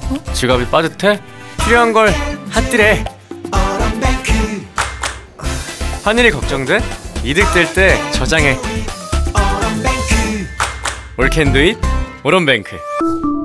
지갑이 빠듯해? 필요한 걸 핫딜해. 환율이 걱정돼? 이득 될 때 저장해. All can do it, 오런뱅크.